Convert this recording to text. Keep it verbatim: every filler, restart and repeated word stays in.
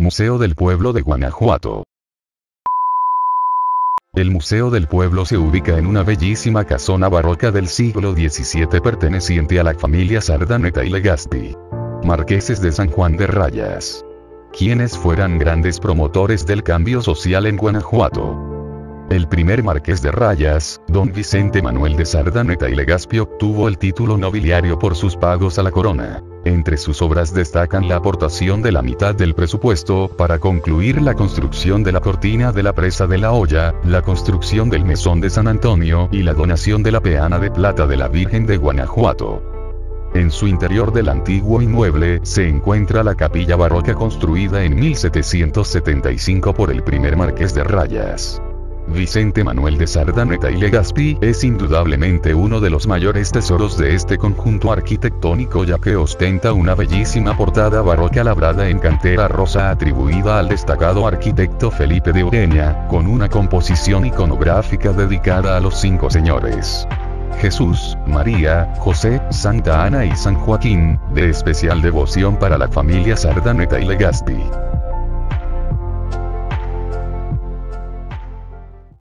Museo del Pueblo de Guanajuato. El Museo del Pueblo se ubica en una bellísima casona barroca del siglo diecisiete perteneciente a la familia Sardaneta y Legazpi, marqueses de San Juan de Rayas, quienes fueran grandes promotores del cambio social en Guanajuato. El primer marqués de Rayas, don Vicente Manuel de Sardaneta y Legazpi, obtuvo el título nobiliario por sus pagos a la corona. Entre sus obras destacan la aportación de la mitad del presupuesto para concluir la construcción de la cortina de la presa de la Hoya, la construcción del mesón de San Antonio y la donación de la peana de plata de la Virgen de Guanajuato. En su interior del antiguo inmueble se encuentra la capilla barroca construida en mil setecientos setenta y cinco por el primer marqués de Rayas. Vicente Manuel de Sardaneta y Legazpi es indudablemente uno de los mayores tesoros de este conjunto arquitectónico, ya que ostenta una bellísima portada barroca labrada en cantera rosa atribuida al destacado arquitecto Felipe de Ureña, con una composición iconográfica dedicada a los cinco señores: Jesús, María, José, Santa Ana y San Joaquín, de especial devoción para la familia Sardaneta y Legazpi.